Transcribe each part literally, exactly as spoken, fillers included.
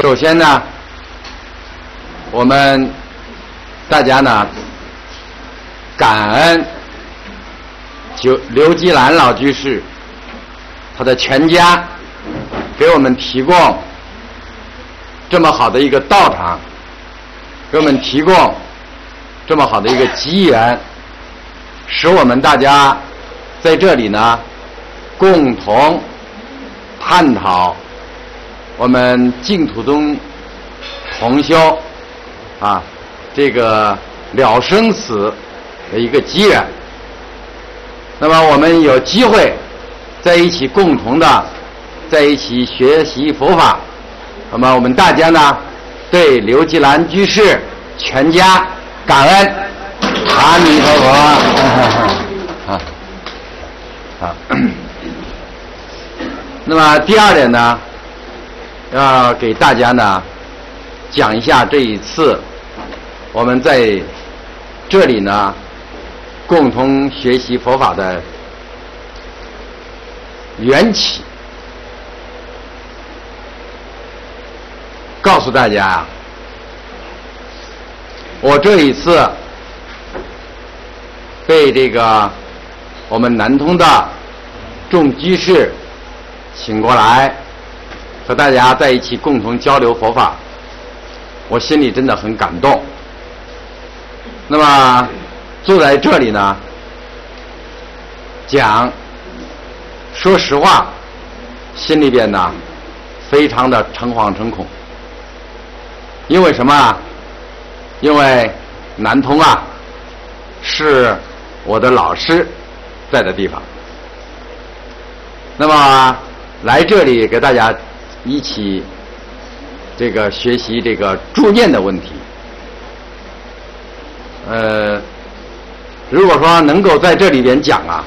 首先呢，我们大家呢感恩就刘基兰老居士他的全家给我们提供这么好的一个道场，给我们提供这么好的一个机缘，使我们大家在这里呢共同探讨我们净土宗同修啊这个了生死的一个机缘。那么我们有机会在一起共同的在一起学习佛法，那么我们大家呢对刘基兰居士全家感恩，阿弥陀佛。啊啊，那么第二点呢，要给大家呢讲一下这一次我们在这里呢共同学习佛法的缘起。告诉大家啊，我这一次被这个我们南通的众居士请过来和大家在一起共同交流佛法，我心里真的很感动。那么坐在这里呢讲，说实话心里边呢非常的诚惶诚恐。因为什么啊？因为南通啊是我的老师在的地方，那么来这里给大家一起这个学习这个助念的问题。呃，如果说能够在这里边讲啊，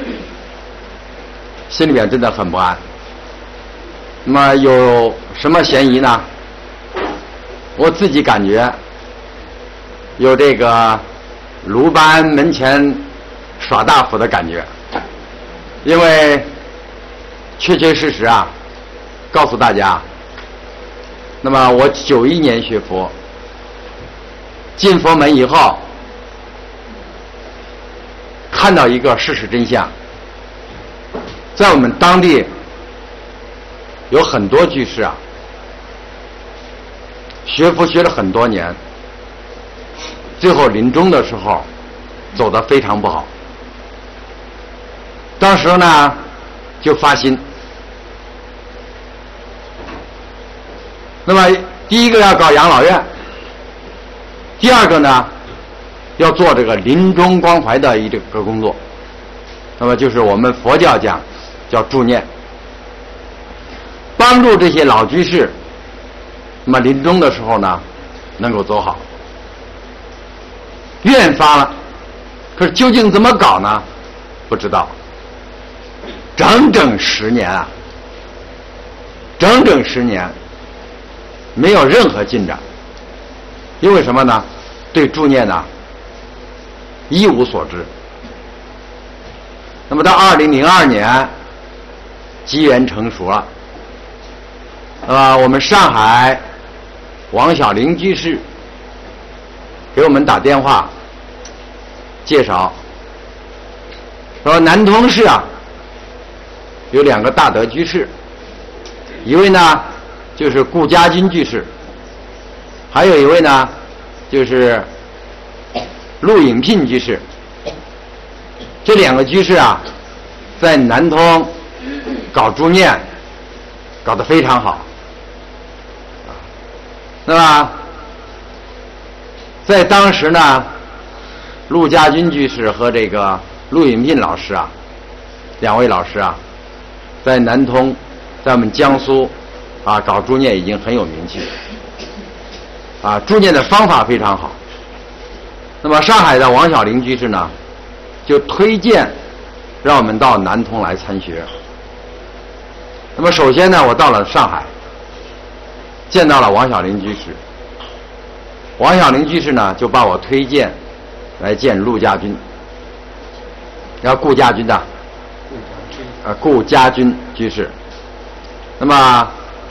心里边真的很不安。那么有什么嫌疑呢？我自己感觉有这个鲁班门前耍大斧的感觉，因为确确实实啊，告诉大家，那么我九一年学佛，进佛门以后，看到一个事实真相，在我们当地有很多居士啊，学佛学了很多年，最后临终的时候走得非常不好。当时呢就发心，那么第一个要搞养老院，第二个呢要做这个临终关怀的一个工作，那么就是我们佛教讲叫助念，帮助这些老居士那么临终的时候呢能够走好。愿发了，可是究竟怎么搞呢？不知道。整整十年啊，整整十年没有任何进展。因为什么呢？对助念呢一无所知。那么到二零零二年机缘成熟了，呃，我们上海王小玲居士给我们打电话介绍，说南通市啊有两个大德居士，一位呢就是顾家军居士，还有一位呢就是陆颖聘居士。这两个居士啊在南通搞助念搞得非常好。那么在当时呢，陆家军居士和这个陆颖聘老师啊，两位老师啊，在南通，在我们江苏啊搞助念已经很有名气，啊，助念的方法非常好。那么上海的王小玲居士呢，就推荐让我们到南通来参学。那么首先呢，我到了上海，见到了王小玲居士。王小玲居士呢就把我推荐来见陆家军，然后顾家军的，呃，顾家军居士。那么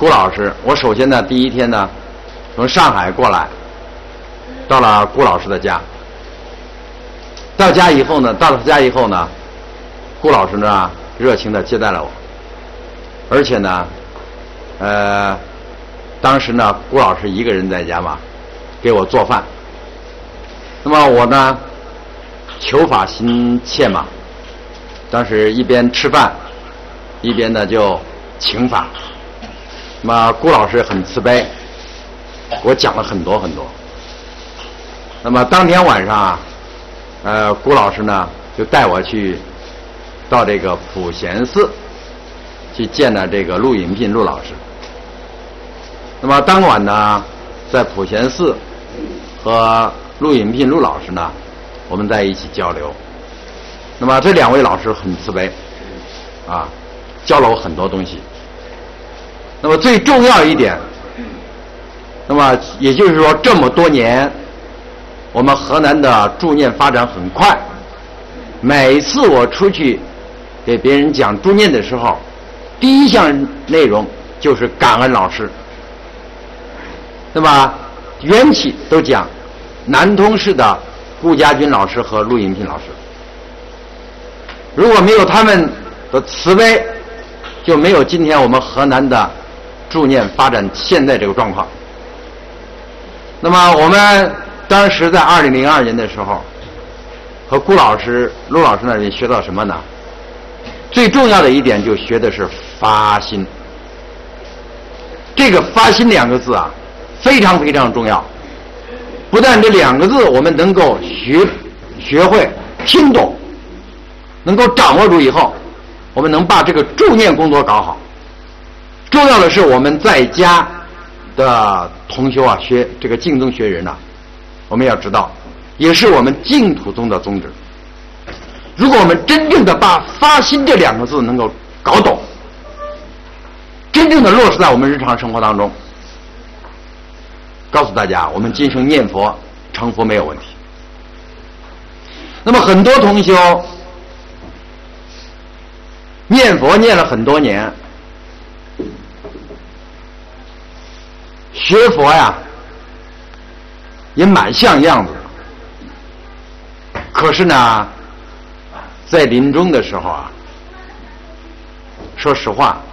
顾老师，我首先呢，第一天呢，从上海过来，到了顾老师的家。到家以后呢，到了家以后呢，顾老师呢热情地接待了我，而且呢，呃，当时呢，顾老师一个人在家嘛，给我做饭。那么我呢，求法心切嘛，当时一边吃饭，一边呢就请法。那么顾老师很慈悲，给我讲了很多很多。那么当天晚上啊，呃，顾老师呢就带我去到这个普贤寺去见了这个陆隐聘陆老师。那么当晚呢，在普贤寺和陆隐聘陆老师呢，我们在一起交流。那么这两位老师很慈悲，啊，教了我很多东西。那么最重要一点，那么也就是说这么多年，我们河南的助念发展很快。每次我出去给别人讲助念的时候，第一项内容就是感恩老师。那么缘起都讲南通市的顾家军老师和陆隐聘老师，如果没有他们的慈悲，就没有今天我们河南的助念发展现在这个状况。那么我们当时在二零零二年的时候，和顾老师、陆老师那里学到什么呢？最重要的一点就学的是发心。这个发心两个字啊，非常非常重要。不但这两个字我们能够学学会听懂，能够掌握住以后，我们能把这个助念工作搞好。重要的是我们在家的同修啊，学这个净宗学人呐、啊，我们要知道，也是我们净土宗的宗旨。如果我们真正的把发心这两个字能够搞懂，真正的落实在我们日常生活当中，告诉大家，我们今生念佛成佛没有问题。那么很多同修念佛念了很多年，学佛呀也蛮像样子，可是呢，在临终的时候啊，说实话，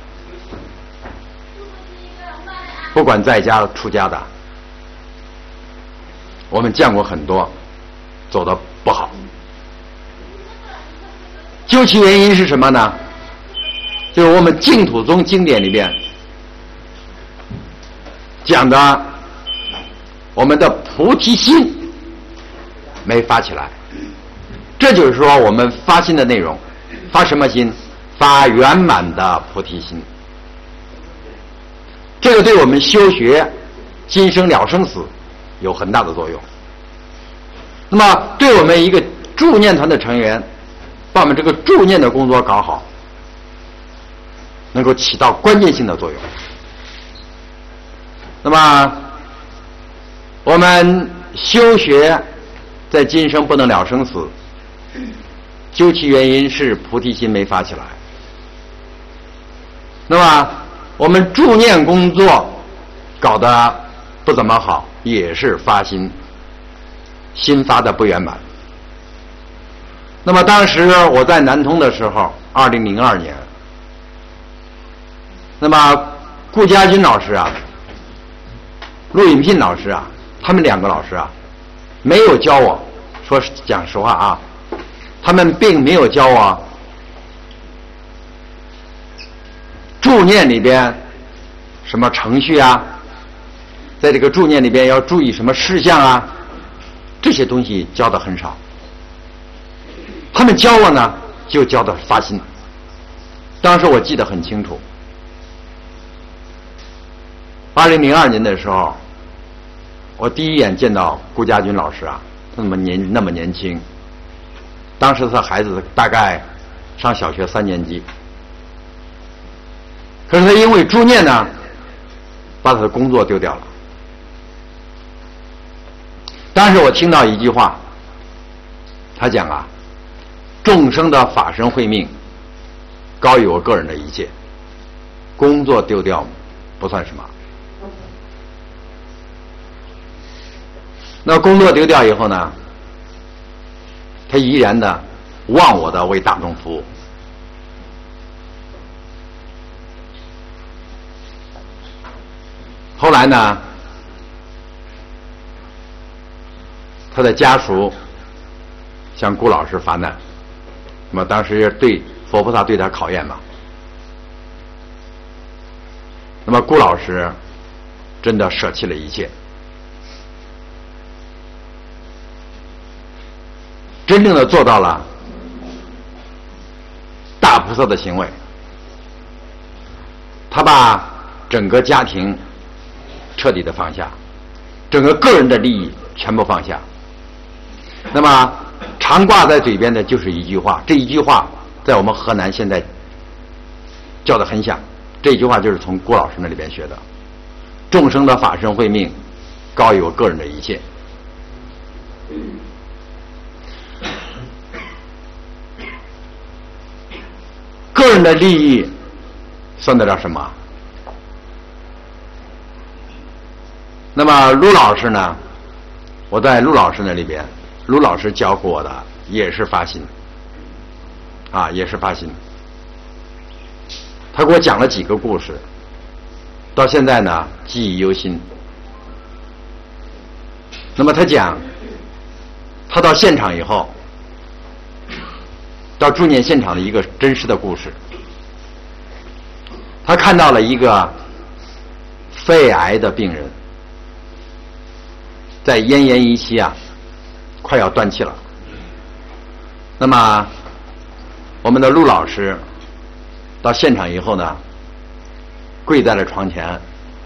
不管在家出家的，我们见过很多走得不好。究其原因是什么呢？就是我们净土宗经典里边讲的，我们的菩提心没发起来。这就是说我们发心的内容，发什么心？发圆满的菩提心。这个对我们修学今生了生死有很大的作用。那么对我们一个助念团的成员，把我们这个助念的工作搞好，能够起到关键性的作用。那么我们修学在今生不能了生死，究其原因是菩提心没发起来。那么我们助念工作搞得不怎么好，也是发心心发的不圆满。那么当时我在南通的时候，二零零二年，那么顾家军老师啊，陆隐聘老师啊，他们两个老师啊，没有教我，说讲实话啊，他们并没有教我助念里边什么程序啊，在这个助念里边要注意什么事项啊，这些东西教的很少。他们教我呢，就教的发心。当时我记得很清楚，二零零二年的时候，我第一眼见到顾家军老师啊，那么年那么年轻，当时他孩子大概上小学三年级，可是他因为助念呢，把他的工作丢掉了。当时我听到一句话，他讲啊，众生的法身慧命高于我个人的一切，工作丢掉不算什么。那工作丢掉以后呢，他依然的忘我的为大众服务。后来呢，他的家属向顾老师发难，那么当时对佛菩萨对他考验嘛。那么顾老师真的舍弃了一切，真正的做到了大菩萨的行为。他把整个家庭彻底的放下，整个个人的利益全部放下。那么常挂在嘴边的就是一句话，这一句话在我们河南现在叫得很响，这一句话就是从郭老师那里边学的：众生的法身慧命高于我个人的一切。个人的利益算得了什么？那么陆老师呢，我在陆老师那里边，陆老师教过我的也是发心啊，也是发心。他给我讲了几个故事，到现在呢记忆犹新。那么他讲，他到现场以后，到住念现场的一个真实的故事，他看到了一个肺癌的病人，在奄奄一息啊，快要断气了。那么我们的陆老师到现场以后呢，跪在了床前，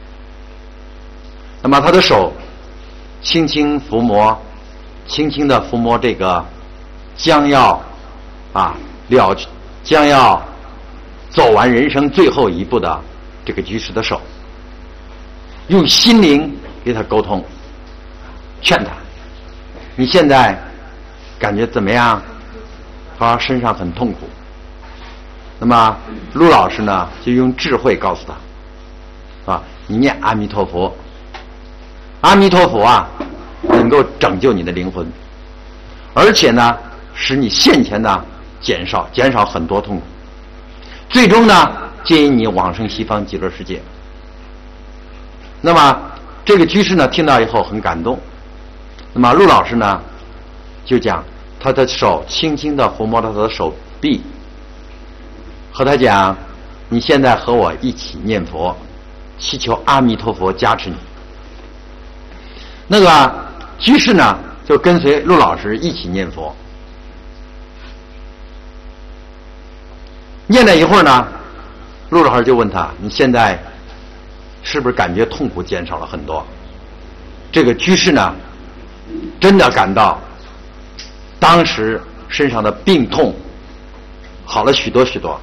那么他的手轻轻抚摸，轻轻的抚摸这个将要啊了将要走完人生最后一步的这个居士的手，用心灵给他沟通，劝他：你现在感觉怎么样？他身上很痛苦。那么陆老师呢，就用智慧告诉他：啊，你念阿弥陀佛，阿弥陀佛啊，能够拯救你的灵魂，而且呢，使你现前呢减少减少很多痛苦，最终呢，建议你往生西方极乐世界。那么这个居士呢，听到以后很感动。那么陆老师呢，就讲他的手轻轻地抚摸到他的手臂，和他讲：你现在和我一起念佛，祈求阿弥陀佛加持你。那个居士呢，就跟随陆老师一起念佛。念了一会儿呢，陆老师就问他：你现在是不是感觉痛苦减少了很多？这个居士呢，真的感到当时身上的病痛好了许多许多。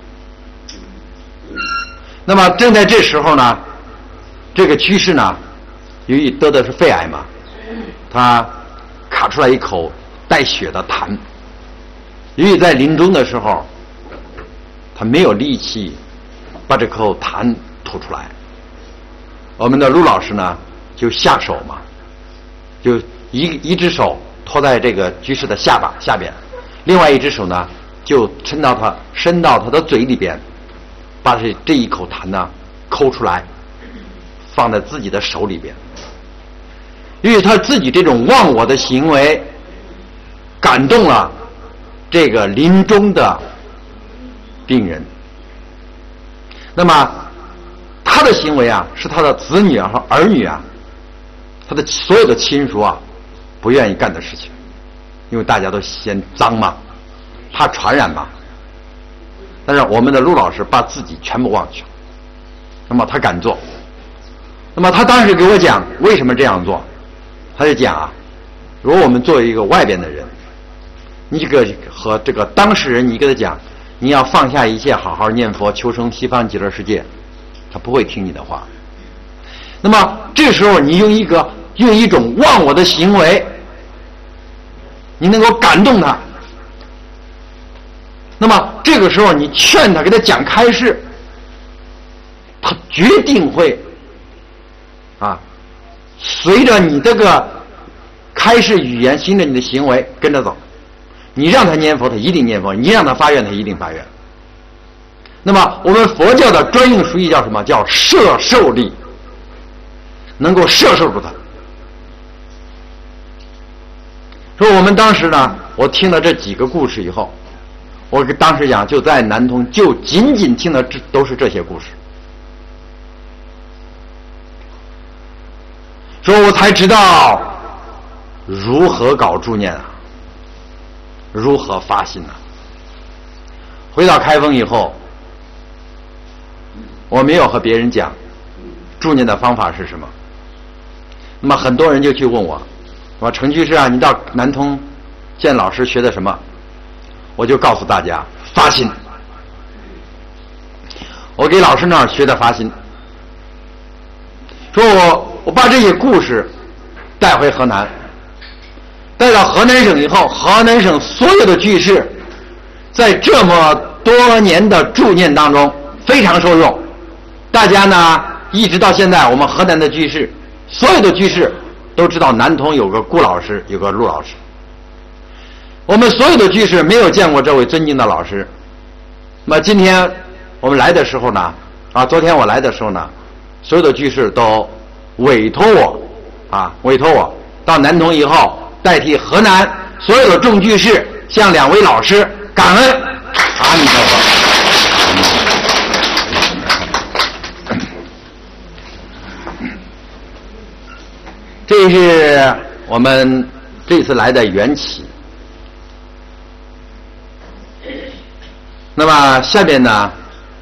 那么正在这时候呢，这个居士呢，由于得的是肺癌嘛，他卡出来一口带血的痰，由于在临终的时候他没有力气把这口痰吐出来，我们的陆老师呢就下手嘛，就一一只手托在这个居士的下巴下边，另外一只手呢就伸到他伸到他的嘴里边，把这这一口痰呢抠出来，放在自己的手里边。因为他自己这种忘我的行为，感动了这个临终的病人。那么他的行为啊，是他的子女和儿女啊，他的所有的亲属啊，不愿意干的事情，因为大家都嫌脏嘛，怕传染嘛。但是我们的陆老师把自己全部忘去了，那么他敢做。那么他当时给我讲为什么这样做，他就讲啊，如果我们作为一个外边的人，你这个和这个当事人，你跟他讲，你要放下一切，好好念佛，求生西方极乐世界，他不会听你的话。那么这时候你用一个用一种忘我的行为，你能够感动他。那么这个时候你劝他，给他讲开示，他决定会啊，随着你这个开示语言，循着你的行为跟着走。你让他念佛，他一定念佛；你让他发愿，他一定发愿。那么我们佛教的专用术语叫什么？叫摄受力，能够摄受住他。说我们当时呢，我听了这几个故事以后，我当时讲就在南通，就仅仅听的这都是这些故事。说我才知道如何搞助念啊，如何发心啊。回到开封以后，我没有和别人讲助念的方法是什么。那么很多人就去问我，说程居士啊，你到南通见老师学的什么？我就告诉大家发心。我给老师那儿学的发心。说我我把这些故事带回河南，带到河南省以后，河南省所有的居士在这么多年的助念当中非常受用。大家呢一直到现在，我们河南的居士，所有的居士都知道南通有个顾老师，有个陆老师。我们所有的居士没有见过这位尊敬的老师。那么今天我们来的时候呢，啊，昨天我来的时候呢，所有的居士都委托我，啊，委托我到南通以后，代替河南所有的众居士向两位老师感恩。阿弥陀佛。这是我们这次来的缘起。那么下面呢，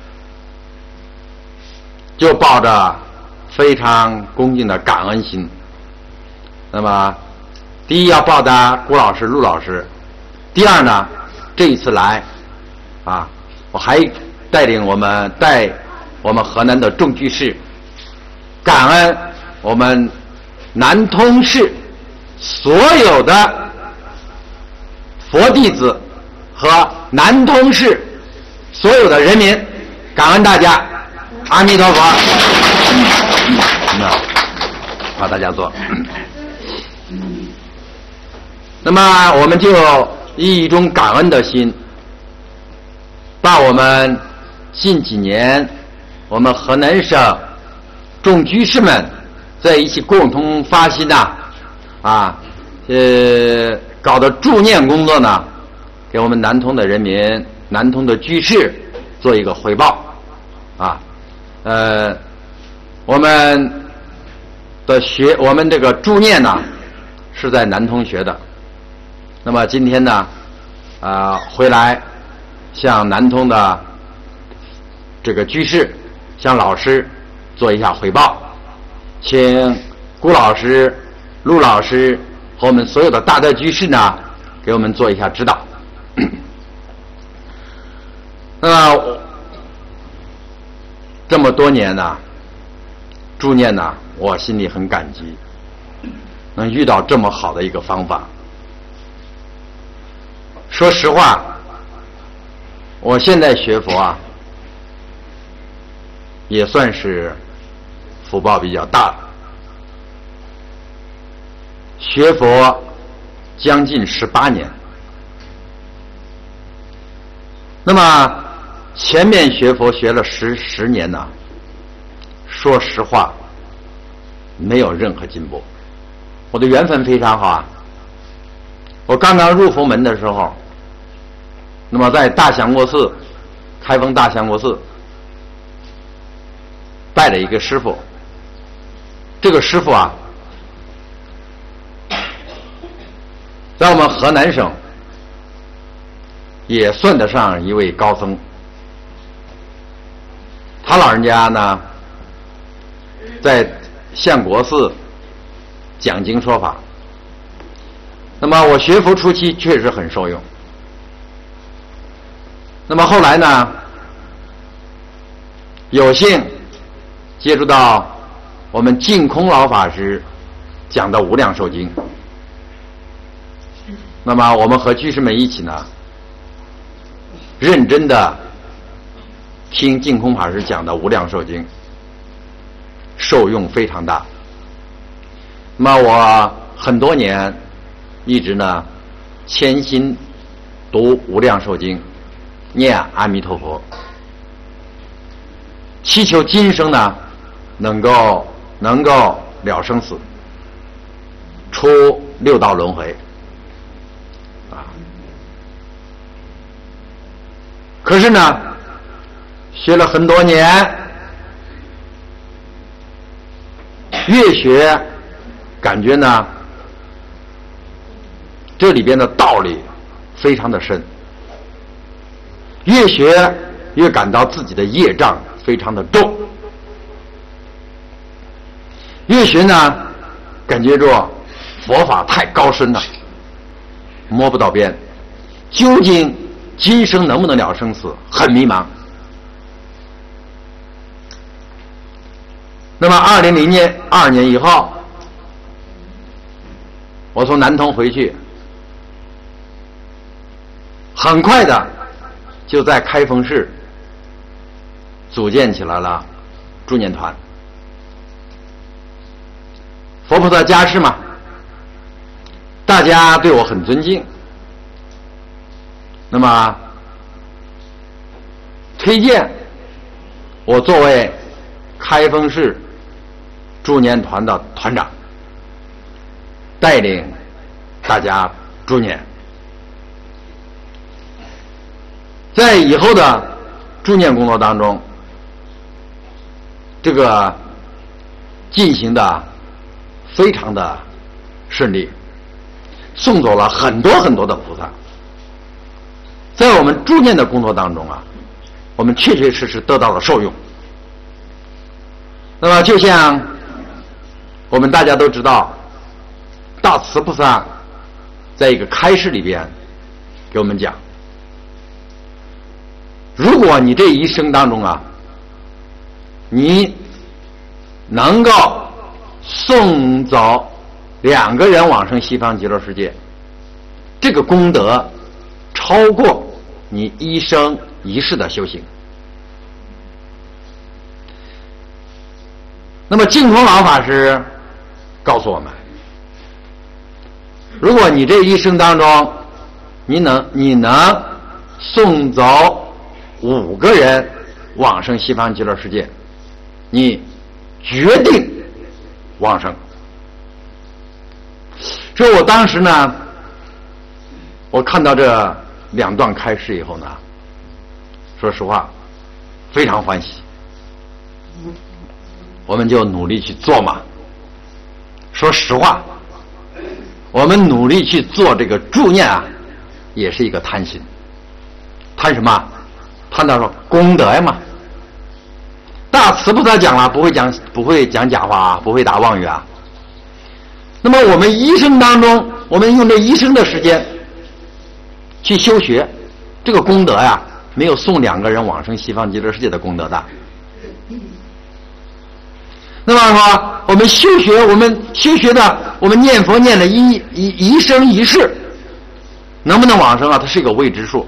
就抱着非常恭敬的感恩心。那么第一要报答顾老师、陆老师，第二呢，这一次来啊，我还带领我们带我们河南的众居士感恩我们南通市所有的佛弟子和南通市所有的人民，感恩大家，阿弥陀佛。那好，大家坐。那么我们就以一种感恩的心，把我们近几年我们河南省众居士们在一起共同发心呐，啊，呃，搞的助念工作呢，给我们南通的人民、南通的居士做一个汇报，啊，呃，我们的学，我们这个助念呢，是在南通学的。那么今天呢，啊、呃，回来向南通的这个居士、向老师做一下汇报。请顾老师、陆老师和我们所有的大德居士呢，给我们做一下指导。那么这么多年呢，助念呢，我心里很感激，能遇到这么好的一个方法。说实话，我现在学佛啊，也算是福报比较大了。学佛将近十八年，那么前面学佛学了十十年呢，说实话没有任何进步。我的缘分非常好啊，我刚刚入佛门的时候，那么在大祥国寺，开封大祥国寺拜了一个师父。这个师父啊，在我们河南省也算得上一位高僧。他老人家呢，在相国寺讲经说法。那么我学佛初期确实很受用。那么后来呢，有幸接触到我们净空老法师讲的《无量寿经》。那么我们和居士们一起呢，认真的听净空法师讲的《无量寿经》。 受用非常大。那么我很多年一直呢潜心读《无量寿经》，念阿弥陀佛，祈求今生呢能够能够了生死，出六道轮回啊。可是呢学了很多年，越学感觉呢这里边的道理非常的深，越学越感到自己的业障非常的重，越学呢感觉着佛法太高深了，摸不到边，究竟今生能不能了生死很迷茫。那么二零零年二年以后，我从南通回去，很快的就在开封市组建起来了助念团。佛菩萨加持嘛，大家对我很尊敬，那么推荐我作为开封市助念团的团长，带领大家助念。在以后的助念工作当中，这个进行的非常的顺利，送走了很多很多的菩萨。在我们助念的工作当中啊，我们确确实实得到了受用。那么就像我们大家都知道，大慈菩萨在一个开示里边给我们讲，如果你这一生当中啊，你能够送走两个人往生西方极乐世界，这个功德超过你一生一世的修行。那么净空老法师告诉我们，如果你这一生当中你能你能送走五个人往生西方极乐世界，你决定往生。所以我当时呢，我看到这两段开示以后呢，说实话非常欢喜，我们就努力去做嘛。说实话，我们努力去做这个助念啊，也是一个贪心。贪什么？贪到说功德呀嘛。大慈菩萨讲了，不会讲不会讲假话啊，不会打妄语啊。那么我们一生当中，我们用这一生的时间去修学，这个功德呀，没有送两个人往生西方极乐世界的功德大。那么说，我们修学，我们修学的，我们念佛念了一一一生一世，能不能往生啊？它是一个未知数。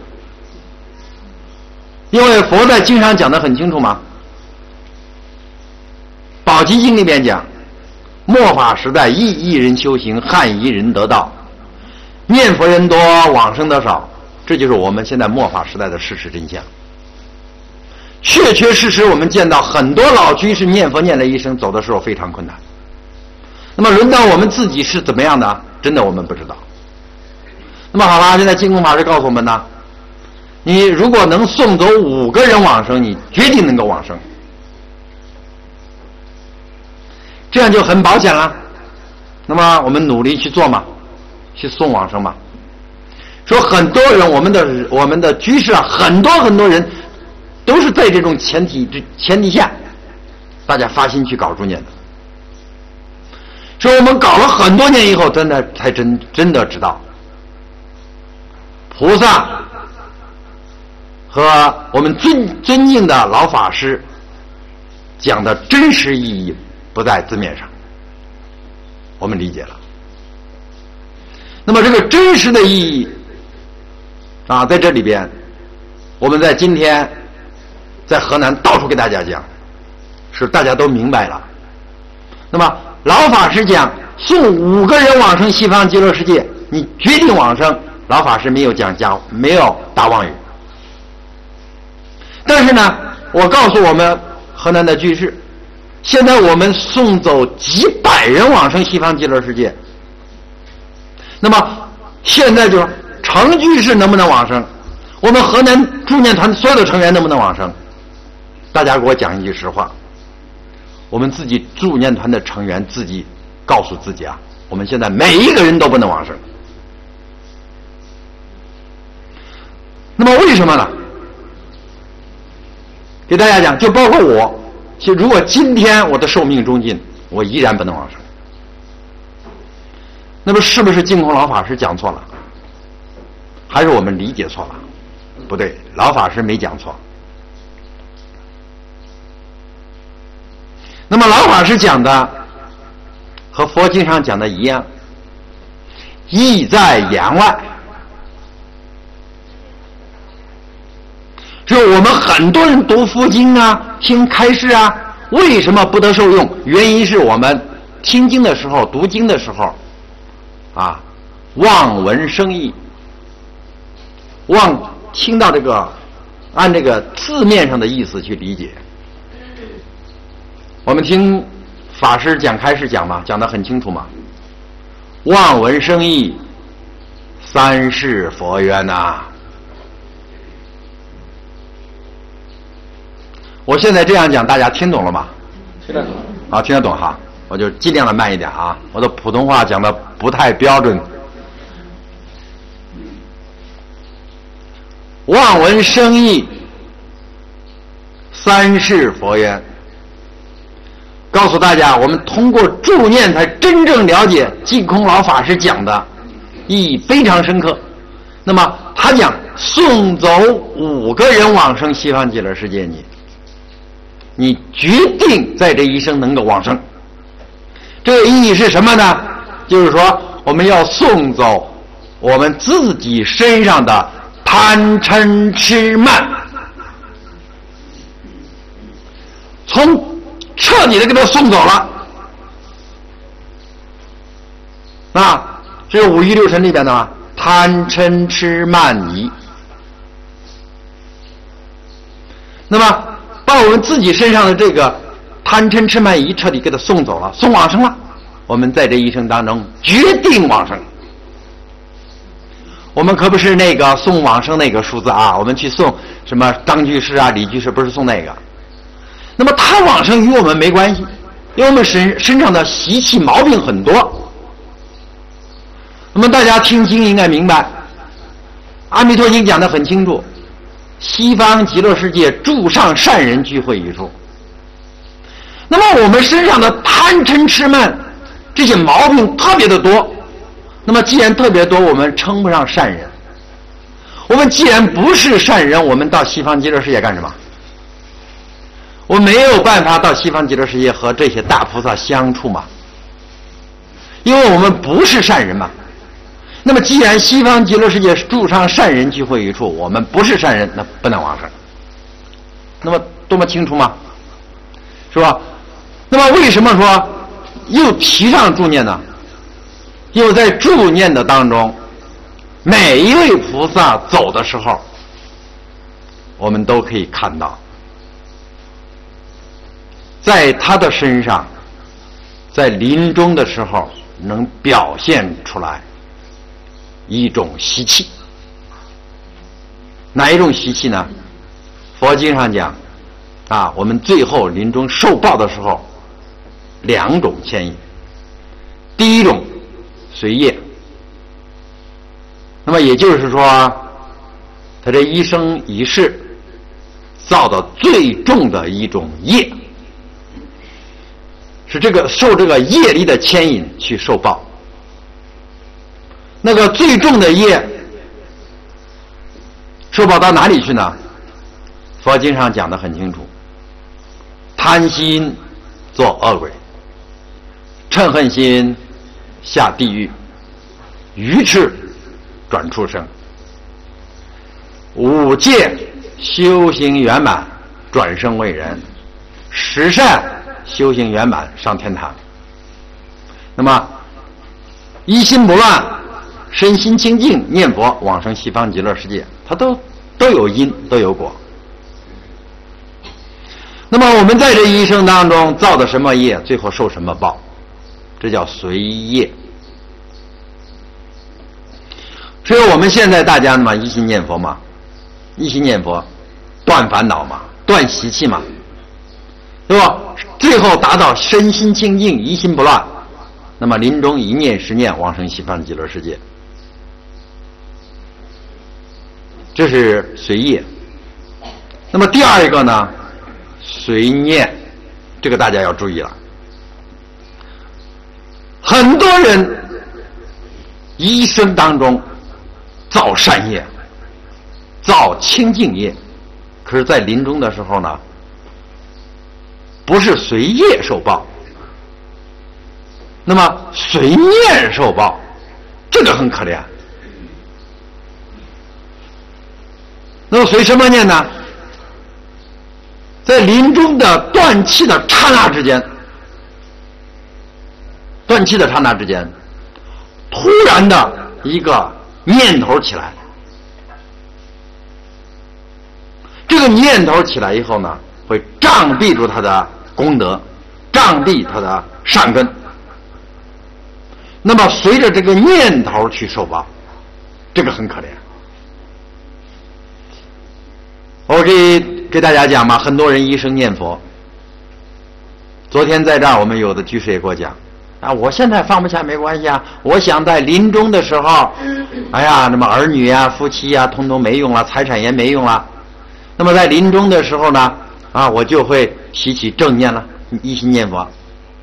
因为佛在经上讲得很清楚嘛，《宝积经》里面讲，末法时代一亿人修行，汉一人得道，念佛人多，往生的少，这就是我们现在末法时代的事实真相。确确实实我们见到很多老居士念佛念了一生，走的时候非常困难。那么轮到我们自己是怎么样的，真的我们不知道。那么好了，现在净空法师告诉我们呢，你如果能送走五个人往生，你决定能够往生，这样就很保险了。那么我们努力去做嘛，去送往生嘛。说很多人，我们的我们的居士啊，很多很多人都是在这种前提前提下，大家发心去搞助念的。说我们搞了很多年以后，真的才真真的知道，菩萨和我们尊尊敬的老法师讲的真实意义不在字面上，我们理解了。那么这个真实的意义啊，在这里边，我们在今天在河南到处给大家讲，是大家都明白了。 那么老法师讲送五个人往生西方极乐世界，你决定往生，老法师没有讲假，没有打妄语。但是呢，我告诉我们河南的居士，现在我们送走几百人往生西方极乐世界，那么现在就是程居士能不能往生，我们河南助念团所有的成员能不能往生？大家给我讲一句实话，我们自己助念团的成员自己告诉自己啊，我们现在每一个人都不能往生。那么为什么呢？给大家讲，就包括我，就如果今天我的寿命终尽，我依然不能往生，那么是不是净空老法师讲错了，还是我们理解错了？不对，老法师没讲错。那么老法师讲的和佛经上讲的一样，意在言外。就我们很多人读佛经啊，听开示啊，为什么不得受用？原因是我们听经的时候、读经的时候啊，望闻生义，望听到这个，按这个字面上的意思去理解。我们听法师讲开示讲嘛，讲得很清楚嘛。望闻生义，三世佛缘呐、啊。我现在这样讲，大家听懂了吗？听得懂。啊，听得懂哈，我就尽量的慢一点啊，我的普通话讲的不太标准。望闻生义，三世佛缘。告诉大家，我们通过助念才真正了解净空老法师讲的意义非常深刻。那么他讲送走五个人往生西方极乐世界，你你决定在这一生能够往生。这个意义是什么呢？就是说我们要送走我们自己身上的贪嗔痴慢，从彻底的给他送走了啊！这是五欲六尘里边的嘛，贪嗔痴慢疑。那么把我们自己身上的这个贪嗔痴慢疑彻底给他送走了，送往生了。我们在这一生当中决定往生。我们可不是那个送往生那个数字啊，我们去送什么张居士啊、李居士，不是送那个。那么他往生与我们没关系，因为我们身身上的习气毛病很多。那么大家听经应该明白，阿弥陀经讲得很清楚，西方极乐世界诸上善人聚会一处。那么我们身上的贪嗔痴慢这些毛病特别的多，那么既然特别多，我们称不上善人。我们既然不是善人，我们到西方极乐世界干什么？我没有办法到西方极乐世界和这些大菩萨相处嘛，因为我们不是善人嘛。那么既然西方极乐世界诸上善人聚会一处，我们不是善人，那不能往生。那么多么清楚吗？是吧？那么为什么说又提倡助念呢？又在助念的当中，每一位菩萨走的时候，我们都可以看到，在他的身上，在临终的时候能表现出来一种习气。哪一种习气呢？佛经上讲啊，我们最后临终受报的时候，两种牵引。第一种随业，那么也就是说，他这一生一世造的最重的一种业，是这个受这个业力的牵引去受报。那个最重的业受报到哪里去呢？佛经上讲得很清楚，贪心做恶鬼，嗔恨心下地狱，愚痴转畜生，五戒修行圆满转生为人，十善修行圆满上天堂。 那么一心不乱，身心清净，念佛往生西方极乐世界，它都都有因，都有果。那么我们在这一生当中造的什么业，最后受什么报，这叫随业。所以我们现在大家嘛，一心念佛嘛，一心念佛，断烦恼嘛，断习气嘛，对吧？最后达到身心清净，一心不乱，那么临终一念十念往生西方极乐世界，这是随业。那么第二一个呢，随念，这个大家要注意了。很多人一生当中造善业，造清净业，可是在临终的时候呢，不是随业受报，那么随念受报，这个很可怜。那么随什么念呢？在临终的断气的刹那之间，断气的刹那之间，突然的一个念头起来，这个念头起来以后呢，会障蔽住他的功德，障蔽他的善根。那么随着这个念头去受报，这个很可怜。我可以给大家讲嘛，很多人一生念佛。昨天在这儿，我们有的居士也给我讲啊，我现在放不下没关系啊，我想在临终的时候，哎呀，那么儿女啊、夫妻啊，通通没用了，财产也没用了。那么在临终的时候呢，啊，我就会习起正念了，一心念佛。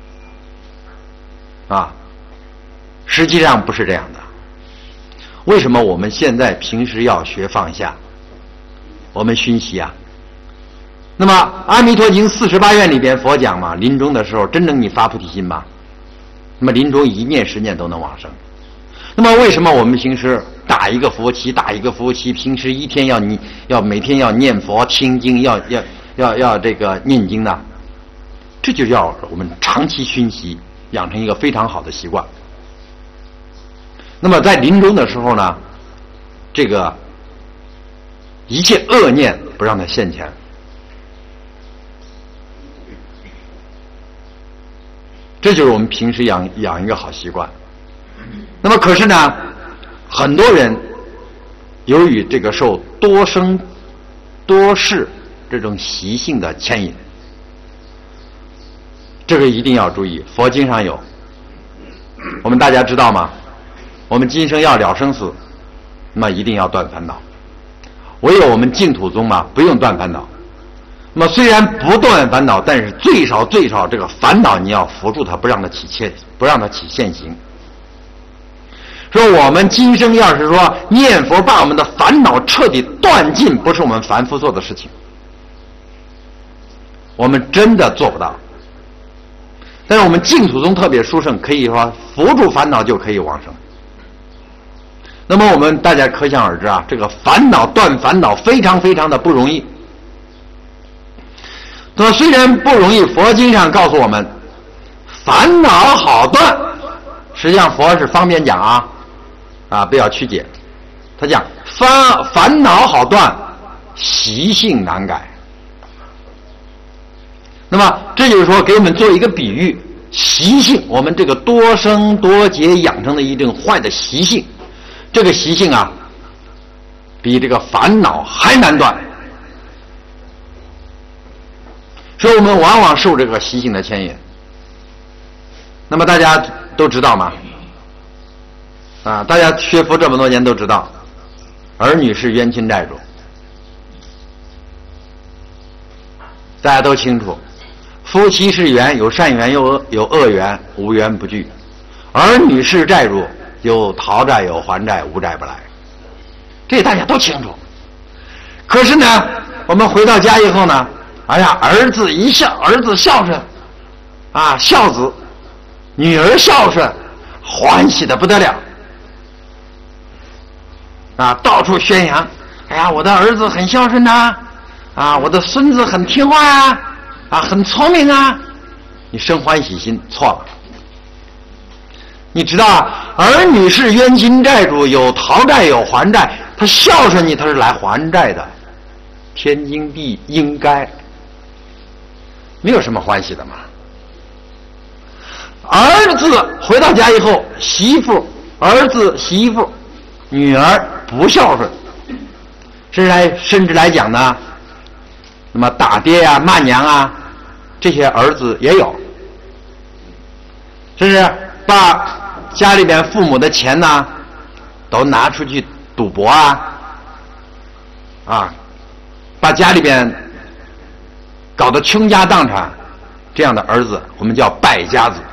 啊，实际上不是这样的。为什么我们现在平时要学放下？我们熏习啊。那么《阿弥陀经》四十八愿里边佛讲嘛，临终的时候真正你发菩提心嘛，那么临终一念十念都能往生。那么为什么我们平时打一个佛七，打一个佛七，平时一天要你要每天要念佛听经，要要要要这个念经呢？这就要我们长期熏习，养成一个非常好的习惯。那么在临终的时候呢，这个一切恶念不让它现前。这就是我们平时养养一个好习惯。那么可是呢，很多人由于这个受多生多世这种习性的牵引，这个一定要注意。佛经上有，我们大家知道吗？我们今生要了生死，那么一定要断烦恼。唯有我们净土宗嘛，不用断烦恼。那么虽然不断烦恼，但是最少最少这个烦恼你要扶住它，不让它起现，不让它起现行。说我们今生要是说念佛把我们的烦恼彻底断尽，不是我们凡夫做的事情，我们真的做不到。但是我们净土宗特别殊胜，可以说扶住烦恼就可以往生。那么我们大家可想而知啊，这个烦恼断烦恼非常非常的不容易。那么虽然不容易，佛经上告诉我们烦恼好断，实际上佛是方便讲啊，啊不要曲解。他讲烦烦恼好断，习性难改。那么这就是说给我们做一个比喻，习性，我们这个多生多劫养成的一种坏的习性，这个习性啊比这个烦恼还难断。所以我们往往受这个习性的牵引。那么大家都知道吗？啊，大家学佛这么多年都知道，儿女是冤亲债主，大家都清楚。夫妻是缘，有善缘有恶有恶缘，无缘不聚。儿女是债主，有讨债有还债，无债不来。这大家都清楚。可是呢，我们回到家以后呢，哎呀，儿子一孝，儿子孝顺，啊，孝子；女儿孝顺，欢喜的不得了，啊，到处宣扬，哎呀，我的儿子很孝顺呐，啊，我的孙子很听话啊，啊，很聪明啊，你生欢喜心错了。 你知道啊，儿女是冤亲债主，有讨债有还债，他孝顺你，他是来还债的，天经地应该，没有什么欢喜的嘛。儿子回到家以后，媳妇、儿子、媳妇、女儿不孝顺，甚至来甚至来讲呢，那么打爹啊、骂娘啊，这些儿子也有，甚至把家里边父母的钱呢，都拿出去赌博啊，啊，把家里边搞得倾家荡产，这样的儿子我们叫败家子。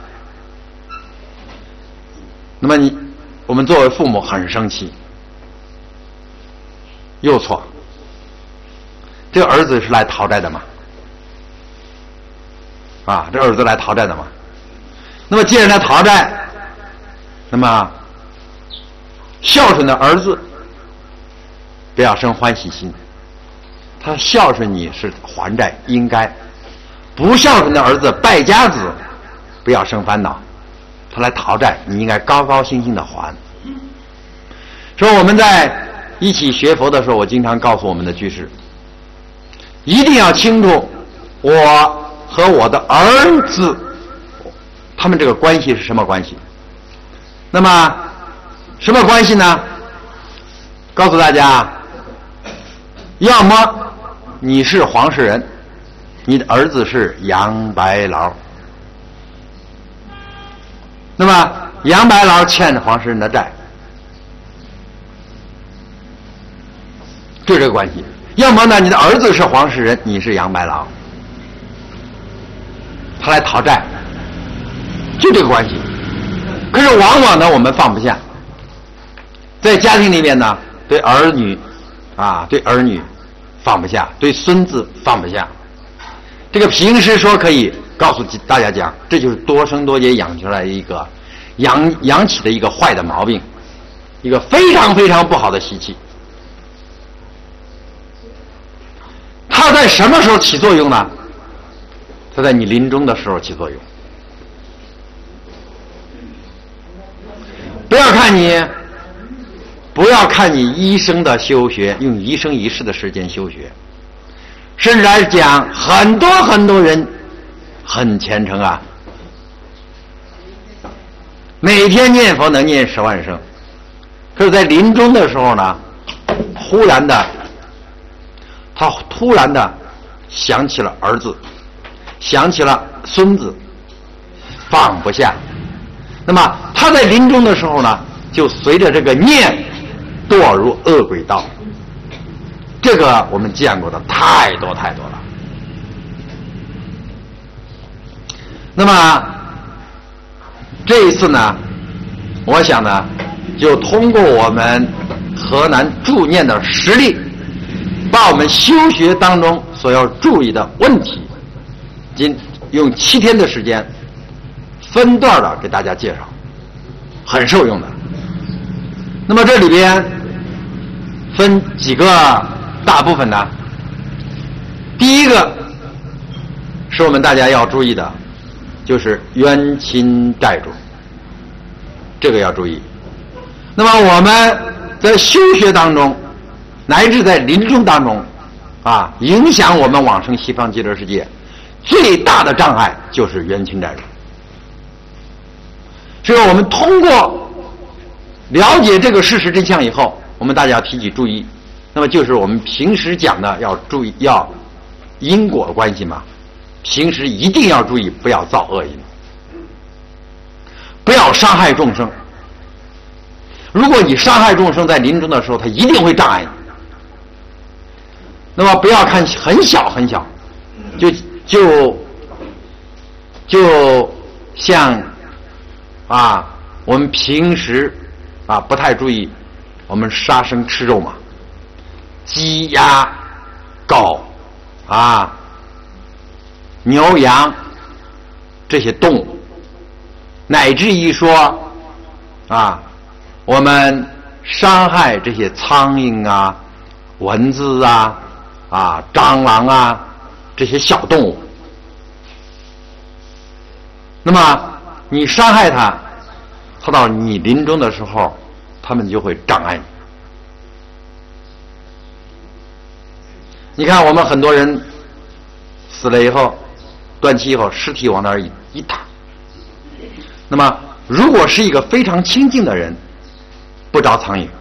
那么你，我们作为父母很生气，又错，这个儿子是来讨债的嘛？啊，这儿子来讨债的嘛？那么既然来讨债，那么孝顺的儿子不要生欢喜心，他孝顺你是还债应该；不孝顺的儿子败家子不要生烦恼，他来讨债你应该高高兴兴的还。所以我们在一起学佛的时候，我经常告诉我们的居士，一定要清楚我和我的儿子他们这个关系是什么关系。那么什么关系呢？告诉大家，要么你是黄世仁，你的儿子是杨白劳，那么杨白劳欠着黄世仁的债，就这个关系。要么呢，你的儿子是黄世仁，你是杨白劳，他来讨债，就这个关系。可是往往呢，我们放不下，在家庭里面呢，对儿女啊，对儿女放不下，对孙子放不下。这个平时说可以告诉大家讲，这就是多生多劫养出来一个养养起的一个坏的毛病，一个非常非常不好的习气。它在什么时候起作用呢？它在你临终的时候起作用。不要看你，不要看你一生的修学，用一生一世的时间修学，甚至来讲，很多很多人很虔诚啊，每天念佛能念十万声，可是在临终的时候呢，忽然的，他突然的想起了儿子，想起了孙子，放不下。那么他在临终的时候呢，就随着这个念堕入恶鬼道。这个我们见过的太多太多了。那么这一次呢，我想呢，就通过我们河南助念的实例，把我们修学当中所要注意的问题，今用七天的时间分段的给大家介绍，很受用的。那么这里边分几个大部分呢？第一个是我们大家要注意的，就是冤亲债主，这个要注意。那么我们在修学当中，乃至在临终当中啊，影响我们往生西方极乐世界最大的障碍就是冤亲债主。所以我们通过了解这个事实真相以后，我们大家要提起注意。那么就是我们平时讲的要注意，要因果关系嘛，平时一定要注意，不要造恶因，不要伤害众生。如果你伤害众生，在临终的时候他一定会障碍你。那么不要看很小很小，就就就像啊我们平时啊不太注意，我们杀生吃肉嘛，鸡鸭狗啊牛羊这些动物，乃至于说啊我们伤害这些苍蝇啊蚊子啊啊蟑螂啊这些小动物，那么你伤害它， 他到你临终的时候，他们就会障碍你。你看我们很多人死了以后，断气以后，尸体往那儿一一躺。那么如果是一个非常清净的人，不着苍蝇。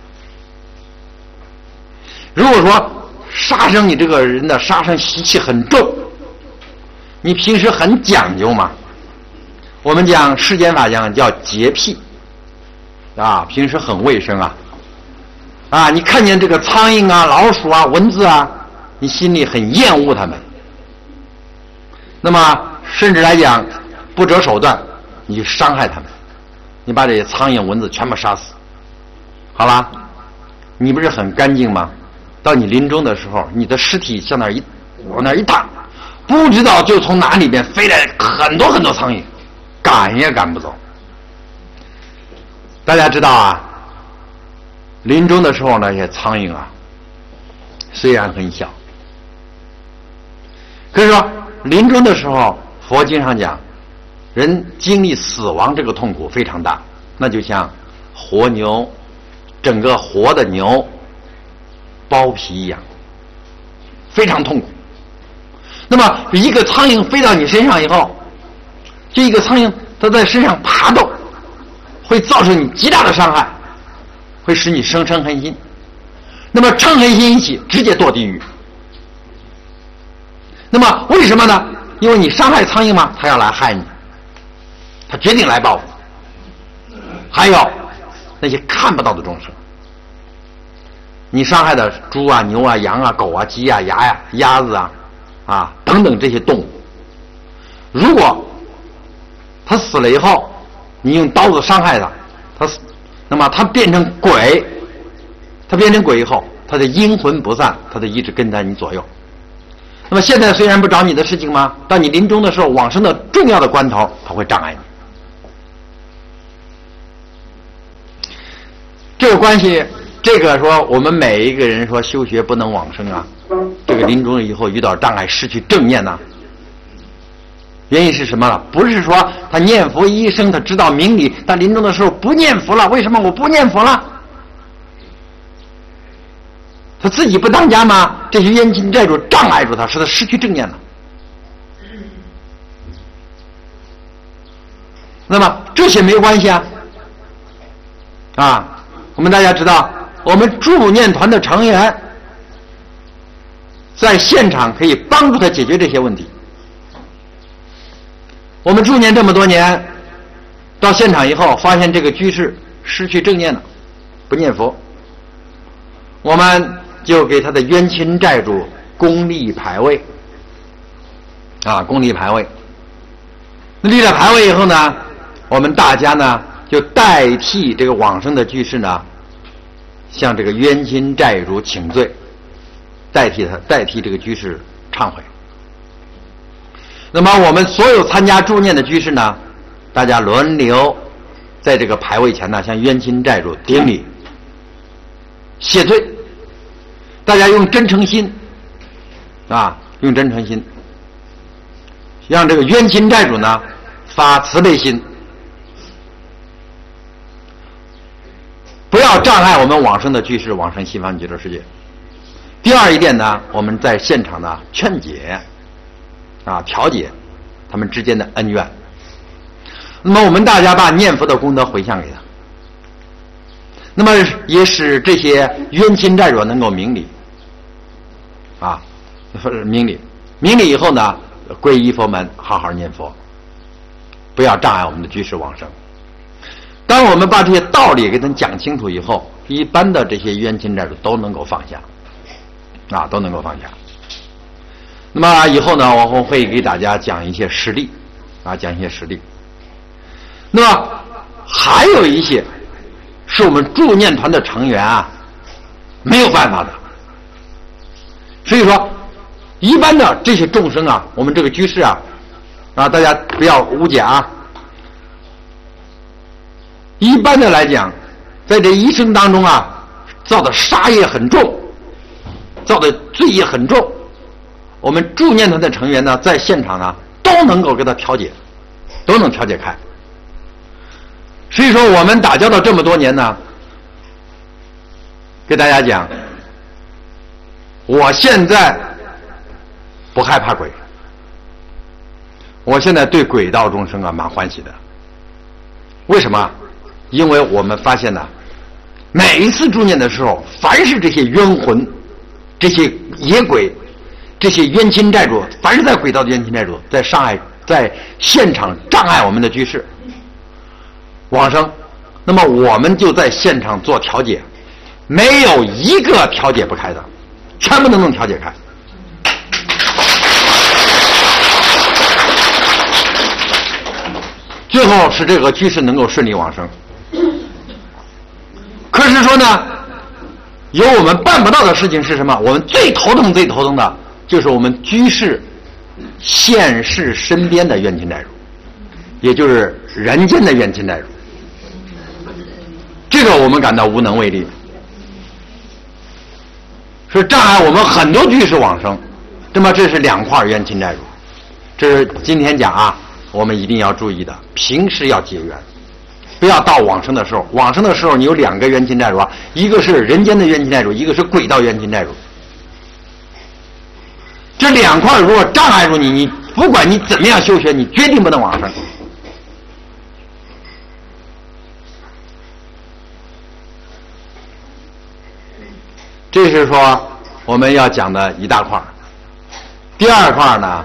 如果说杀生，你这个人的杀生习气很重，你平时很讲究嘛，我们讲世间法讲叫洁癖啊，平时很卫生啊啊，你看见这个苍蝇啊、老鼠啊、蚊子啊，你心里很厌恶它们，那么甚至来讲不择手段，你去伤害它们，你把这些苍蝇、蚊子全部杀死，好了，你不是很干净吗？到你临终的时候，你的尸体向那儿一往那儿一躺，不知道就从哪里边飞来很多很多苍蝇，赶也赶不走。大家知道啊，临终的时候那些苍蝇啊，虽然很小，可是说临终的时候，佛经上讲，人经历死亡这个痛苦非常大，那就像活牛，整个活的牛剥皮一样，非常痛苦。那么一个苍蝇飞到你身上以后，就一个苍蝇它在身上爬动，会造成你极大的伤害，会使你生嗔恨心。那么嗔恨心一起，直接堕地狱。那么为什么呢？因为你伤害苍蝇嘛，它要来害你，它决定来报复。还有那些看不到的众生，你伤害的猪啊、牛啊、羊啊、狗啊、鸡啊、鸭呀、鸭子啊、啊等等这些动物，如果它死了以后，你用刀子伤害它，它死，那么它变成鬼，它变成鬼以后，它的阴魂不散，它就一直跟在你左右。那么现在虽然不找你的事情吗？当你临终的时候，往生的重要的关头，它会障碍你。这个关系，这个说我们每一个人说修学不能往生啊，这个临终以后遇到障碍，失去正念呢、啊，原因是什么了？不是说他念佛一生，他知道明理，但临终的时候不念佛了。为什么我不念佛了？他自己不当家吗？这些冤亲债主障碍住他，使他失去正念了。那么这些没关系啊，啊，我们大家知道，我们助念团的成员在现场可以帮助他解决这些问题。我们助念这么多年，到现场以后，发现这个居士失去正念了，不念佛，我们就给他的冤亲债主公立牌位，啊，公立牌位。那立了牌位以后呢，我们大家呢就代替这个往生的居士呢，向这个冤亲债主请罪，代替他，代替这个居士忏悔。那么我们所有参加助念的居士呢，大家轮流在这个牌位前呢，向冤亲债主顶礼谢罪。大家用真诚心啊，用真诚心，让这个冤亲债主呢发慈悲心，不要障碍我们往生的居士往生西方极乐世界。第二一点呢，我们在现场呢劝解啊，调解他们之间的恩怨。那么我们大家把念佛的功德回向给他，那么也使这些冤亲债主能够明理啊，明理明理以后呢，皈依佛门，好好念佛，不要障碍我们的居士往生。当我们把这些道理给他们讲清楚以后，一般的这些冤亲债主都能够放下啊，都能够放下。那么以后呢，我会给大家讲一些实例啊，讲一些实例。那么还有一些是我们助念团的成员啊没有办法的。所以说一般的这些众生啊，我们这个居士啊啊，大家不要误解啊。一般的来讲，在这一生当中啊，造的杀业很重，造的罪业很重，我们助念团的成员呢，在现场呢都能够给他调解，都能调解开。 所以说我们打交道这么多年呢，给大家讲，我现在不害怕鬼，我现在对鬼道众生啊蛮欢喜的。为什么？因为我们发现呢，每一次助念的时候，凡是这些冤魂、这些野鬼、这些冤亲债主，凡是在鬼道的冤亲债主，在上海在现场障碍我们的居士往生，那么我们就在现场做调解，没有一个调解不开的，全部都能调解开。最后使这个居士能够顺利往生。可是说呢，有我们办不到的事情是什么？我们最头疼最头疼的就是我们居士现世身边的冤亲债主，也就是人间的冤亲债主，这个我们感到无能为力，是障碍我们很多居士往生。那么这是两块冤亲债主，这是今天讲啊，我们一定要注意的，平时要结缘，不要到往生的时候。往生的时候你有两个冤亲债主啊，一个是人间的冤亲债主，一个是鬼道冤亲债主。这两块如果障碍住你，你不管你怎么样修学，你决定不能往生。这是说我们要讲的一大块。第二块呢，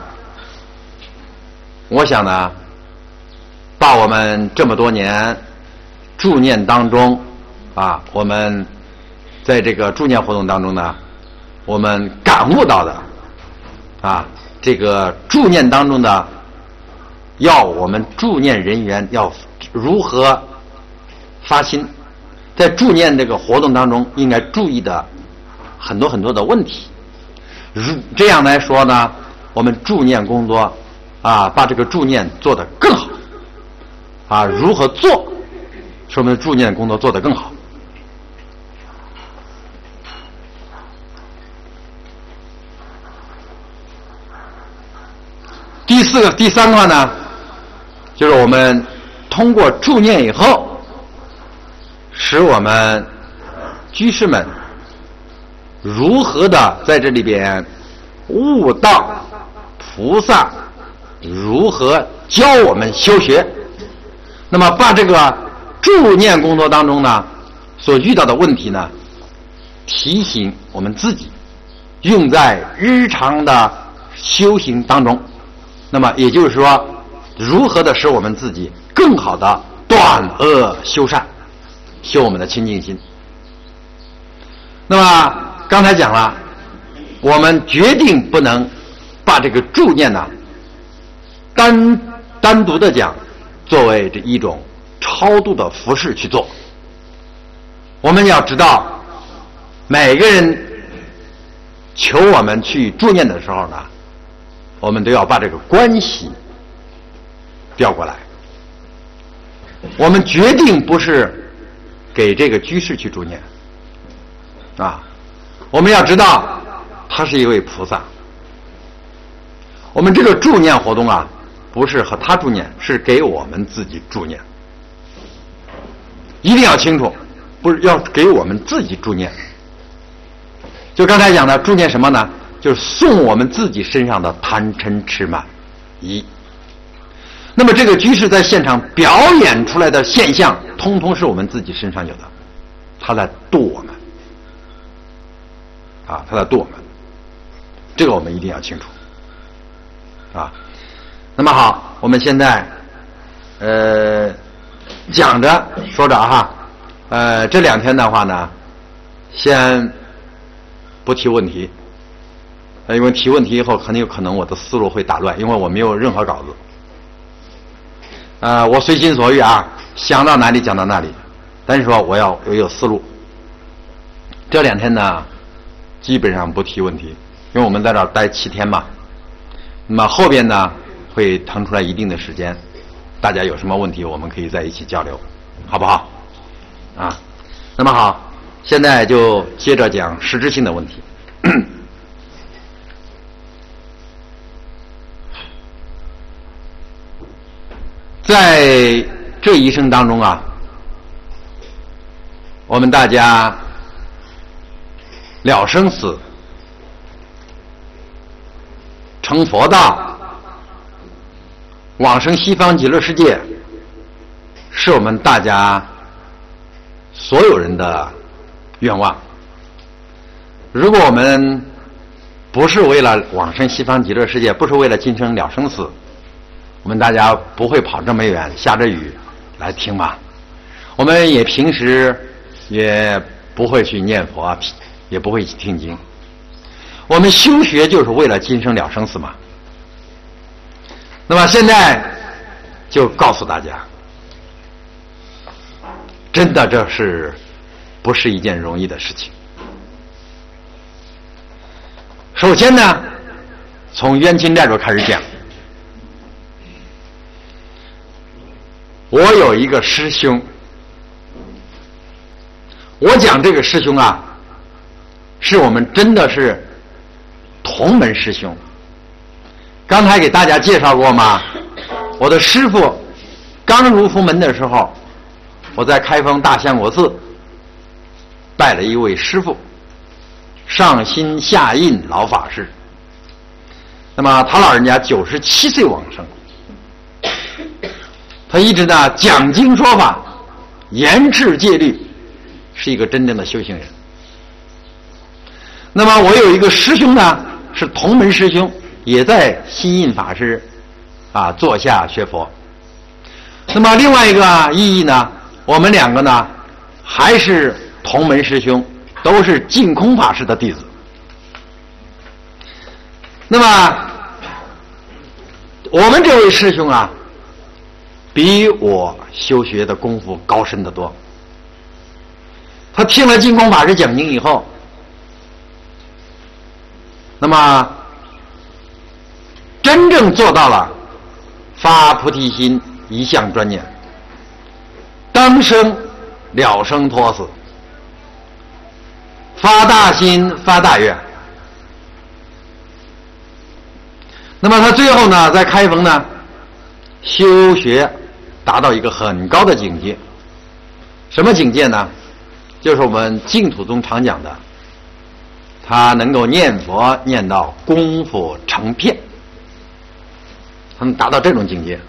我想呢，把我们这么多年助念当中啊，我们在这个助念活动当中呢，我们感悟到的啊，这个助念当中的，要我们助念人员要如何发心，在助念这个活动当中应该注意的很多很多的问题。如这样来说呢，我们助念工作啊，把这个助念做得更好啊，如何做使我们的助念工作做得更好。第四个第三块呢，就是我们通过助念以后，使我们居士们如何的在这里边悟道，菩萨如何教我们修学。那么把这个助念工作当中呢所遇到的问题呢，提醒我们自己用在日常的修行当中。那么也就是说，如何的使我们自己更好的断恶修善，修我们的清净心。那么刚才讲了，我们决定不能把这个助念呢单单独的讲作为这一种超度的服饰去做。我们要知道，每个人求我们去助念的时候呢，我们都要把这个关系调过来。我们决定不是给这个居士去助念啊，我们要知道他是一位菩萨。我们这个助念活动啊，不是和他助念，是给我们自己助念。一定要清楚，不是要给我们自己助念。就刚才讲的助念什么呢？就是送我们自己身上的贪嗔痴慢疑。那么这个居士在现场表演出来的现象，通通是我们自己身上有的，他在度我们啊，他在度我们，这个我们一定要清楚啊。那么好，我们现在呃讲着说着哈，呃这两天的话呢，先不提问题，因为提问题以后很有可能我的思路会打乱，因为我没有任何稿子。呃，我随心所欲啊，想到哪里讲到哪里，但是说我要我有思路。这两天呢，基本上不提问题，因为我们在这儿待七天嘛。那么后边呢，会腾出来一定的时间，大家有什么问题，我们可以在一起交流，好不好？啊，那么好，现在就接着讲实质性的问题。在这一生当中啊， 我们大家了生死，成佛道，往生西方极乐世界，是我们大家所有人的愿望。如果我们不是为了往生西方极乐世界，不是为了今生了生死，我们大家不会跑这么远，下着雨来听吧。我们也平时也不会去念佛，也不会去听经。我们修学就是为了今生了生死嘛。那么现在就告诉大家，真的这是不是一件容易的事情。首先呢，从冤亲债主开始讲。我有一个师兄，我讲这个师兄啊，是我们真的是同门师兄。刚才给大家介绍过吗？我的师父刚入佛门的时候，我在开封大相国寺拜了一位师父，上心下印老法师。那么他老人家九十七岁往生，他一直呢讲经说法，严持戒律，是一个真正的修行人。那么我有一个师兄呢，是同门师兄，也在心印法师啊座下学佛。那么另外一个意义呢，我们两个呢还是同门师兄，都是净空法师的弟子。那么我们这位师兄啊，比我修学的功夫高深得多。他听了净空法师讲经以后，那么真正做到了发菩提心，一向专念，当生了生脱死，发大心发大愿。那么他最后呢，在开封呢修学达到一个很高的境界。什么境界呢？就是我们净土宗常讲的，他能够念佛念到功夫成片，他能达到这种境界。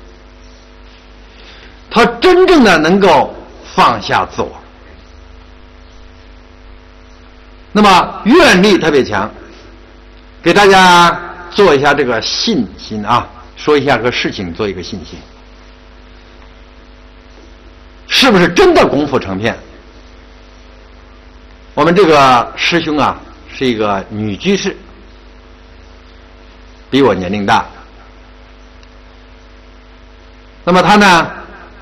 他真正的能够放下自我，那么愿力特别强。给大家做一下这个信心啊，说一下这个事情，做一个信心，是不是真的功夫成片？我们这个师兄啊，是一个女居士，比我年龄大。那么她呢，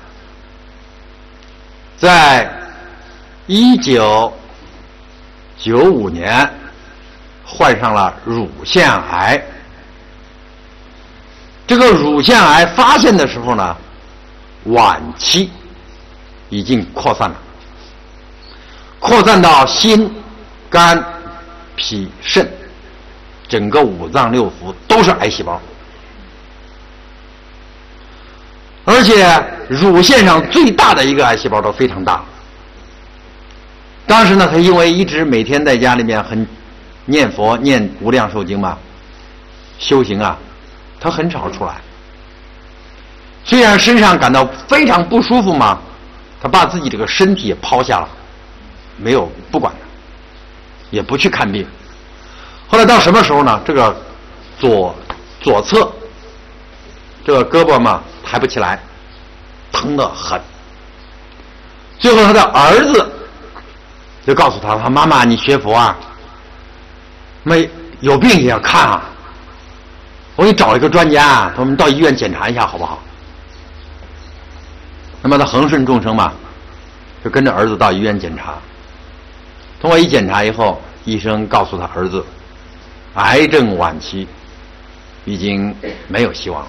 在一九九五年患上了乳腺癌。这个乳腺癌发现的时候呢，晚期已经扩散了，扩散到心、肝、脾、肾，整个五脏六腑都是癌细胞。而且乳腺上最大的一个癌细胞都非常大。当时呢，他因为一直每天在家里面很念佛念无量寿经嘛，修行啊，他很少出来。虽然身上感到非常不舒服嘛，他把自己这个身体也抛下了，没有不管他，也不去看病。后来到什么时候呢？这个左左侧这个胳膊嘛抬不起来，疼得很。最后他的儿子就告诉他：“他妈妈，你学佛啊，没有病也要看啊。我给你找一个专家，我们到医院检查一下好不好？”那么他恒顺众生嘛，就跟着儿子到医院检查。通过一检查以后，医生告诉他儿子，癌症晚期，已经没有希望了。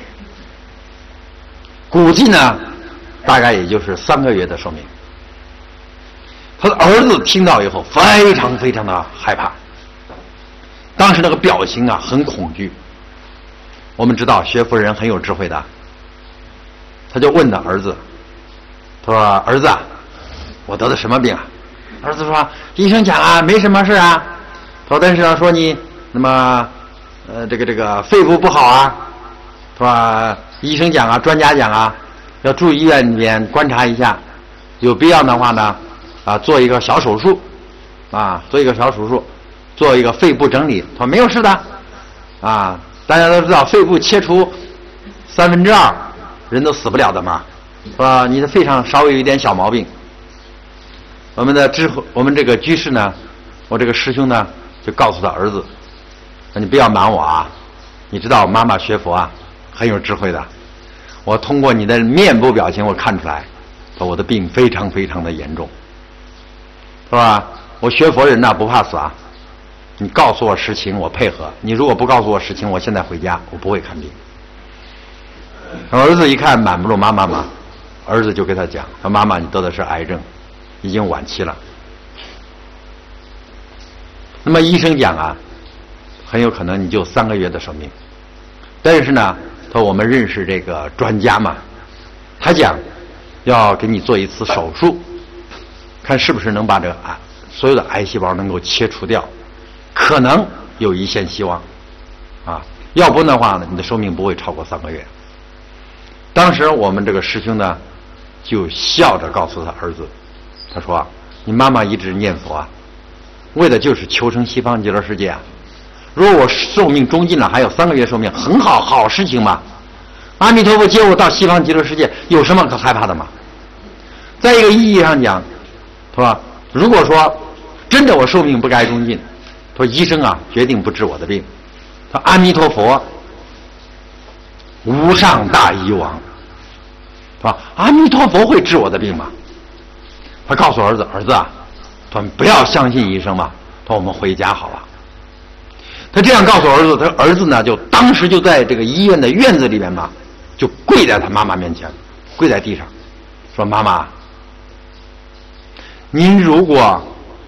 估计呢，大概也就是三个月的寿命。他的儿子听到以后，非常非常的害怕，当时那个表情啊，很恐惧。我们知道学佛人很有智慧的，他就问他儿子，他说：“儿子啊，我得的什么病啊？” 儿子说：“医生讲啊，没什么事啊。说但是呢，说你那么呃这个这个肺部不好啊，是吧？医生讲啊，专家讲啊，要住医院里面观察一下，有必要的话呢，啊做一个小手术，啊做一个小手术，做一个肺部整理。他说没有事的，啊大家都知道肺部切除三分之二人都死不了的嘛，是吧？你的肺上稍微有一点小毛病。”我们的知我们这个居士呢，我这个师兄呢，就告诉他儿子：“你不要瞒我啊！你知道妈妈学佛啊，很有智慧的。我通过你的面部表情，我看出来，说我的病非常非常的严重，是吧？我学佛人呢不怕死啊！你告诉我实情，我配合；你如果不告诉我实情，我现在回家，我不会看病。”儿子一看瞒不住妈妈嘛，儿子就跟他讲：“说妈妈，你得的是癌症。”已经晚期了。那么医生讲啊，很有可能你就三个月的生命。但是呢，他说我们认识这个专家嘛，他讲要给你做一次手术，看是不是能把这个癌所有的癌细胞能够切除掉，可能有一线希望啊。要不的话呢，你的寿命不会超过三个月。当时我们这个师兄呢，就笑着告诉他儿子。他说：“你妈妈一直念佛啊，为的就是求生西方极乐世界啊。如果我寿命终尽了，还有三个月寿命，很好，好事情嘛。阿弥陀佛接我到西方极乐世界，有什么可害怕的嘛？在一个意义上讲，是吧？如果说真的我寿命不该终尽，说医生啊决定不治我的病，说阿弥陀佛，无上大医王，是吧？阿弥陀佛会治我的病吗？”他告诉儿子：“儿子啊，他说不要相信医生嘛，他说我们回家好了。”他这样告诉儿子，他儿子呢就当时就在这个医院的院子里面嘛，就跪在他妈妈面前，跪在地上，说：“妈妈，您如果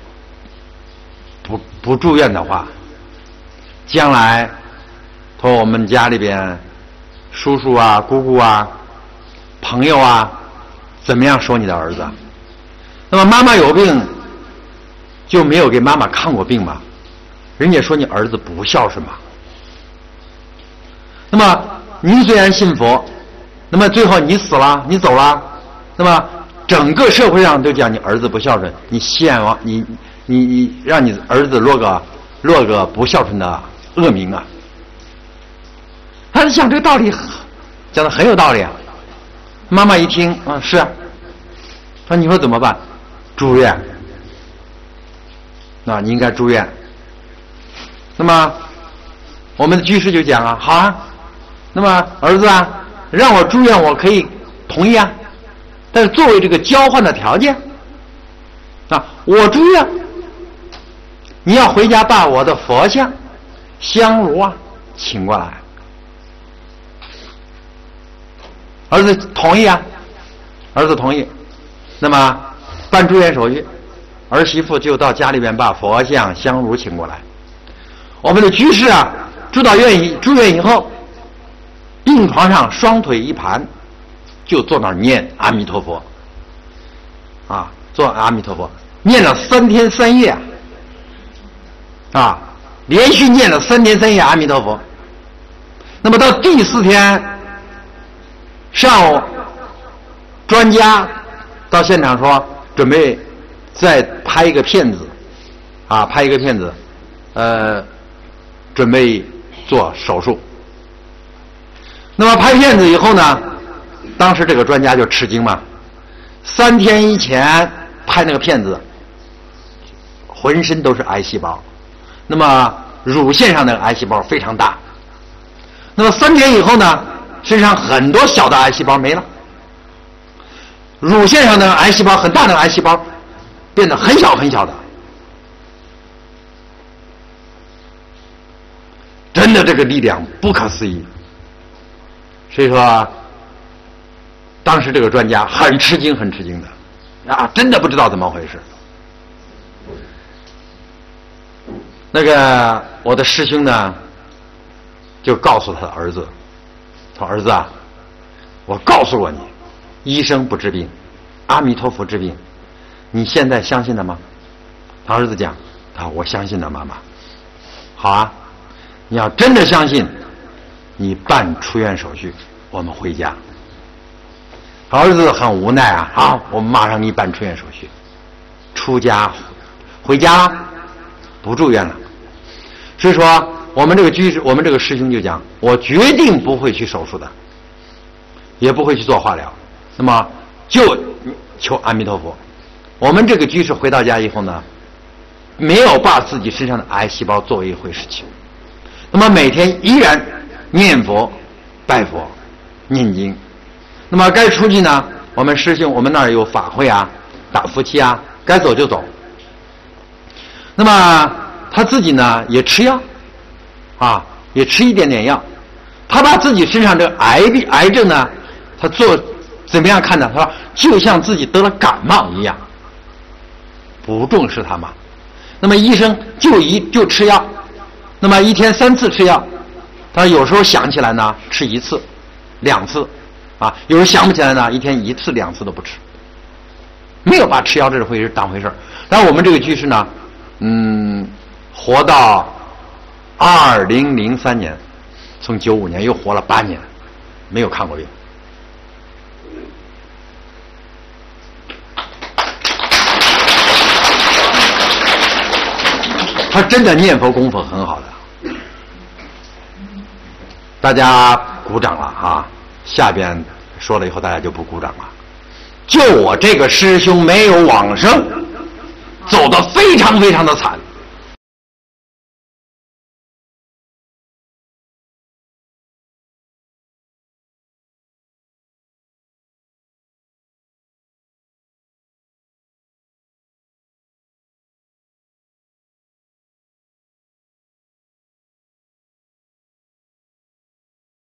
不不住院的话，将来说我们家里边叔叔啊、姑姑啊、朋友啊，怎么样说你的儿子？那么妈妈有病，就没有给妈妈看过病吗？人家说你儿子不孝顺嘛。那么您虽然信佛，那么最后你死了，你走了，那么整个社会上都讲你儿子不孝顺，你希望你你你让你儿子落个落个不孝顺的恶名啊。”他想这个道理讲的很有道理啊。妈妈一听，啊是啊，说你说怎么办？住院，那你应该住院。那么我们的居士就讲啊，好啊，那么儿子啊，让我住院我可以同意啊，但是作为这个交换的条件啊，我住院，你要回家把我的佛像香炉啊请过来。儿子同意啊，儿子同意。那么办住院手续，儿媳妇就到家里边把佛像香炉请过来。我们的居士啊，住到院以住院以后，病床上双腿一盘，就坐那儿念阿弥陀佛啊，做阿弥陀佛，念了三天三夜啊，连续念了三天三夜阿弥陀佛。那么到第四天上午，专家到现场说准备再拍一个片子啊，拍一个片子，呃，准备做手术。那么拍片子以后呢，当时这个专家就吃惊嘛，三天以前拍那个片子，浑身都是癌细胞，那么乳腺上的癌细胞非常大，那么三天以后呢，身上很多小的癌细胞没了，乳腺上的癌细胞很大的癌细胞变得很小很小的，真的这个力量不可思议。所以说当时这个专家很吃惊很吃惊的啊，真的不知道怎么回事。那个我的师兄呢就告诉他的儿子，他说儿子啊，我告诉过你，医生不治病，阿弥陀佛治病，你现在相信了吗？ 他儿子讲，他说我相信了妈妈。好啊，你要真的相信，你办出院手续，我们回家。他儿子很无奈啊，好，我们马上给你办出院手续。出家回家了，不住院了。所以说，我们这个居士，我们这个师兄就讲，我决定不会去手术的，也不会去做化疗，那么就求阿弥陀佛。我们这个居士回到家以后呢，没有把自己身上的癌细胞作为一回事情，那么每天依然念佛、拜佛、念经。那么该出去呢，我们师兄我们那儿有法会啊，打夫妻啊，该走就走。那么他自己呢也吃药啊，也吃一点点药。他把自己身上这个癌病癌症呢，他做怎么样看呢？他说就像自己得了感冒一样，不重视他嘛。那么医生就一就吃药，那么一天三次吃药。他有时候想起来呢，吃一次、两次，啊，有时候想不起来呢，一天一次、两次都不吃，没有把吃药这回事当回事。但我们这个居士呢，嗯，活到二零零三年，从九五年又活了八年，没有看过病。他真的念佛功夫很好的，大家鼓掌了啊！下边说了以后，大家就不鼓掌了。就我这个师兄没有往生，走得非常非常的惨。